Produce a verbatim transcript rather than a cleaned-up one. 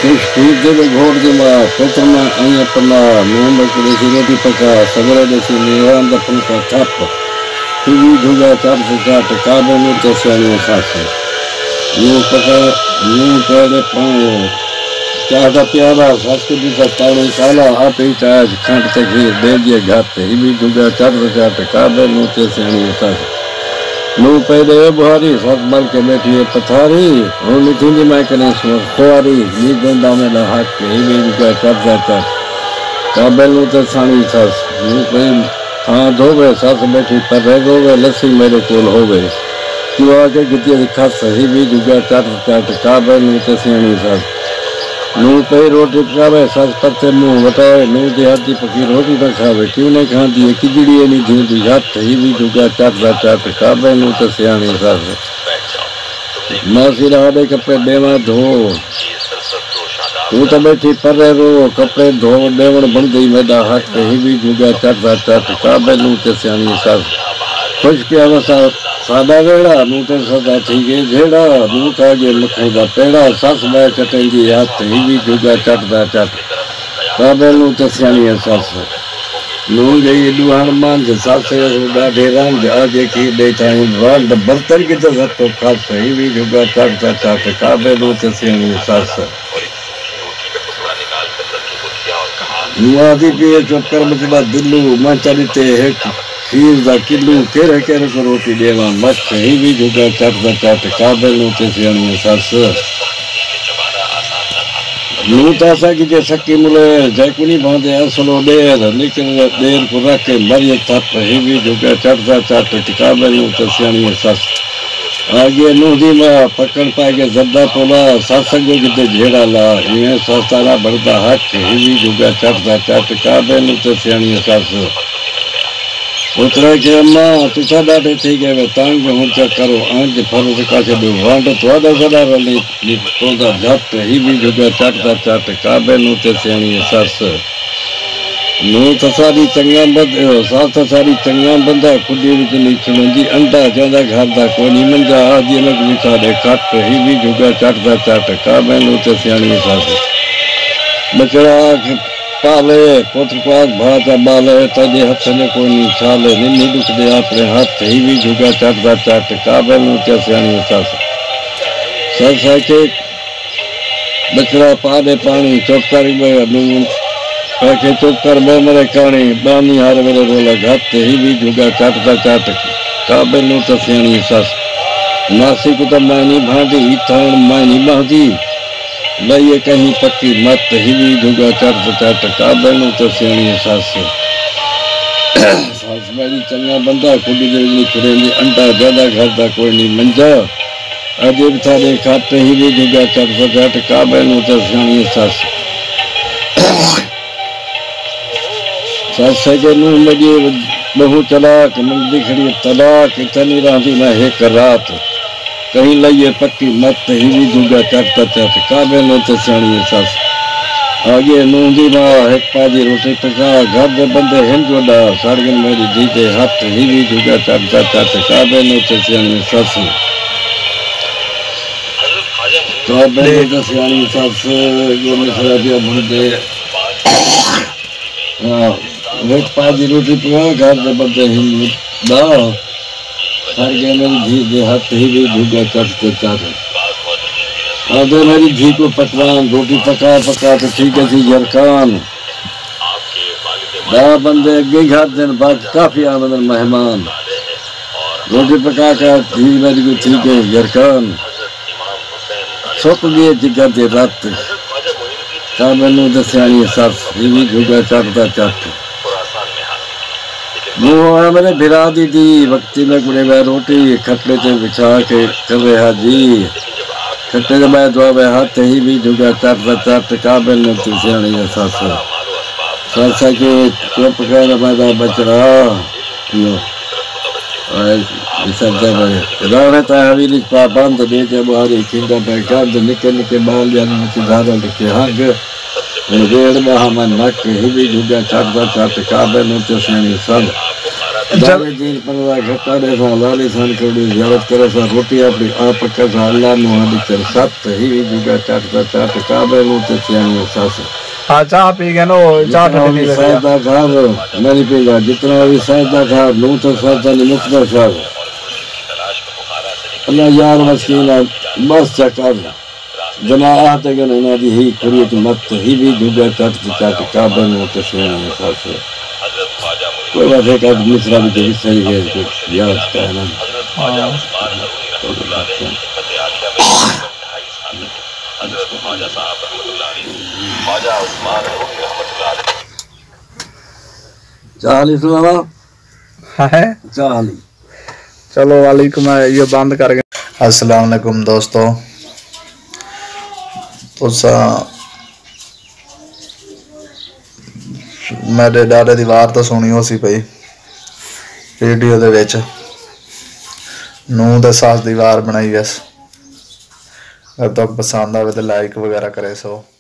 सूरजे में घोड़ दिमा पुत्र में अं पन्ना मुंह में देसी रोटी पका सगरे देसी निवान दफन का थप टीवी झुगा चाट से चाट काबे में चसियानी सास यूं पका यूं करे पाए चाहता प्यारा सास के भी पानी काला आप ही चाज खंड ते घी दे दिए घाट ही भी झुगा चाट से चाट काबे में चसियानी सास नू पहले बुहारी सात बाल के बैठी है पथारी और निथुंदी मैं कने खुआरी नी गोंदा में हाथ के ही भी का चढ़ता चढ़ काबेल नु ते सानी सास नू पहले हाँ धोवे सास बैठी पर रह गोवे लस्सी मेरे कोल होवे क्यों आके कितनी खास ही भी जुगा चढ़ चढ़ काबेल नु ते सानी सास नू पे रोटी पकावे सास पत्ते मुंह वटावे नू दी हाथी पकी रोटी न खावे क्यों नहीं खाती है खिचड़ी नहीं थी घाट ही भी जुगा चाटता चाट काबे नू तो सियाणी सास मासी राडे कपड़े देवा धो तू तो बैठी परे रो कपड़े धो देवण बन गई मेरा हाथ ही भी जुगा चाटता चाट काबे नू तो सियाणी सास खुश के अवसा सादा वेड़ा नू ते सदा थी गए झेड़ा नू खा गए मखो दा पेड़ा सास मैं चटेंगी हाथ ही भी जुगा चटदा चट काबे नू ते सियाणी सास नू गई दुहान मान सास ॾाढे रंग आगे की देठाई वांड बर्तन की तो सतो खास ही भी जुगा चटदा चट काबे नू ते सियाणी सास नुआदी पिए चक्कर मचला दिल्लू मां चलते है खीर दा किल्लू केरे केरे को रोटी देवा मस्त ही भी जुगा चटदा चट काबे नू ते सियाणी सास नू तासा की जे सकी मुले जैकुनी बांधे असलो देर निकल देर को रखे मरिए थप ही भी जुगा चटदा चट काबे नू ते सियाणी सास आगे नू दी मां पकड़ पाके जद्दा पोला सासंगो किते झेड़ा ला इने सासारा बड़दा हाथ ही भी जुगा चटदा चट काबे नू ते सियाणी सास उतरा के अम्मा तुसा डाटे थी गए तांग हूं चेक करो आंज फर्ज का छो वांड थोड़ा सदा रली तोदा झट ही भी जुगा चटदा चट काबे नू ते सियाणी सास नू तसारी चंगा बंद सास तसारी चंगा बंदा खुदी विच नीचणंदी अंडा जांदा घर दा कोनी मंजा आदि लग विचा दे कट ही भी जुगा चटदा चट काबे नू ते सियाणी सास बचड़ा पाले पुत्र पाक भाता बाले तजे हथ ने कोई नहीं छाले निन्नी दुख दे अपने हाथ ही भी जुगा चटदा चट काबे नू ते सियाणी सास सस के बचड़ा पादे पानी चुप कर गए नू के चुप कर मैं मरे काणी बानी हार मेरे रोला घाट ही भी जुगा चटदा चट काबे नू ते सियाणी सास नासी को तो मैं नहीं भांदी थान मैं नहीं बांधी लइए कहीं पक्की मत ही भी जुगा चट चट काबे नू ते सियाणी सास सास मेरी चंगा बंदा खुदी दे नहीं छुरेंदी अंडा ज्यादा घर दा कोई नहीं मंजा अजीब थारे खाते ही भी जुगा चट चट काबे नू ते सियाणी सास सास के नू मजे बहु चलाक मंदी खड़ी तलाक इतनी रांधी मैं एक रात कहीं लइए पक्की मत ही भी जुगा चटदा चट काबे नू ते सियाणी सास आगे नूंदी मां एक पाजी रोटी पका घर दे बंदे हिंद वडा साड़गन मेरी धी के हाथ ही भी जुगा चटदा चट काबे नू ते सियाणी सास काबे नू ते सियाणी सास जो मिसरा दिया बंदे हां एक पाजी रोटी पका घर दे बंदे हिंद दा साड़गन मेरी धी के हाथ ही भी जुगा चटदा चट आधे मेरी धी को पकवान रोटी पका पका तो ठीक है थी जरखान दा बंदे अगे घर दिन बाद काफी आमदन मेहमान रोटी पका कर धी मेरी को ठीक है जरखान सुक गए जिगर दे रात काबे नू ते सियाणी सास ही भी जुगा चटदा चट मुँह मेरे बिरा दी दी वक्ती में गुड़े में रोटी खटले ते बिछा के कर रहा जी खट्टे के मैं दुआ में हाथ ही भी जुगा चटदा चट काबे नू ते सियाणी सास सास के चुप कर मैं बचड़ा यो विसर्जन में रहता है हवेली पा बंद दे के बाहरी खिंदा पे कर निके निके बाल जाने में धारा लिखे हग रेड़ में हम नक ही भी जुगा चटदा चट काबे नू ते सियाणी सास दावे दिन पंद्रह घटा दे सा लाली सान कड़ी ज़रूरत करे सा रोटी अपनी आप का अल्लाह नु हदी कर सत ही जुगा चाटता चाट काबे नु ते सियानी सास हां चाह पी गए नो चाट नहीं ले सादा घर नहीं पीला जितना भी सादा घर नु तो सादा ने मुकदर साहब अल्लाह यार मस्कीना बस चकर जमात अगर ना दी ही कुरियत मत ही भी जुगा चाट चाट काबे नु ते सियानी सास कोई बात है कि मिश्रा भी जैसे सही है तो याद का है ना चाली सुना है चाली चलो वालेकुम ये बंद कर गए। अस्सलाम वालेकुम दोस्तों तो मेरे डाडे की वार तो सुनी हो सी पई वीडियो दे विच नूं ते सास दी वार बनाई बस अगर तो पसंद आवे तो लाइक वगैरह करे सो।